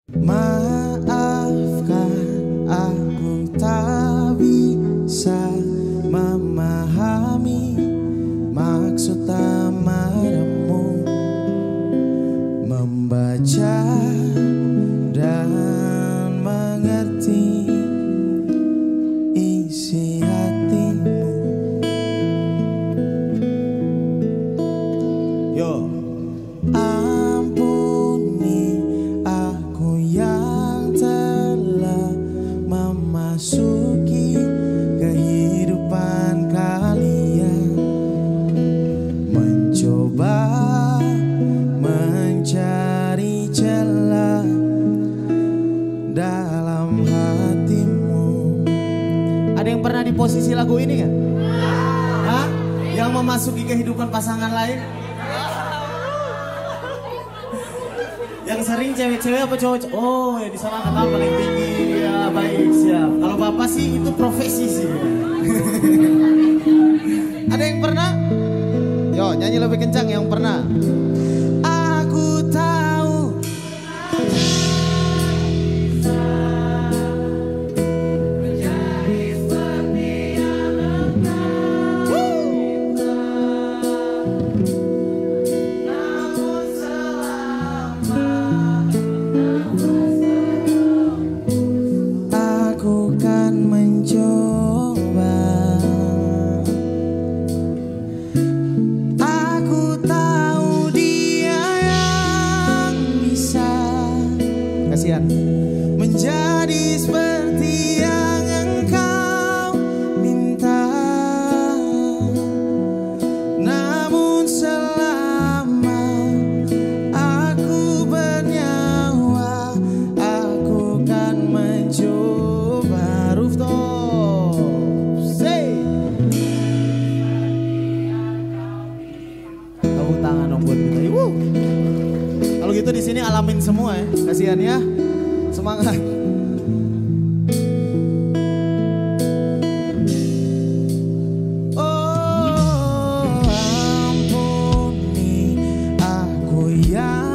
Maafkan aku tak bisa memahami maksud amarahmu, membaca dan mengerti isi hatimu. Yo, ampuni aku yang telah memasuki kehidupan kalian, mencoba mencari celah dalam hatimu. Ada yang pernah di posisi lagu ini nggak? Hah? Yang memasuki kehidupan pasangan lain? Yang sering cewek-cewek apa cowok? Oh ya di sana kata paling tinggi. Ya baik, siap. Kalau bapak sih itu profesi sih. Ada yang pernah? Yo nyanyi lebih kencang yang pernah. Aku tahu aku kan mencoba. Aku tahu dia yang bisa, kasihan, menjadi seperti yang engkau minta. Namun selama aku bernyawa, aku kan mencoba. Rooftop, say. Tepuk tangan dong buat kita. Kalau gitu di sini alamin semua ya, kasihan ya. Semangat. Oh, ampuni aku yang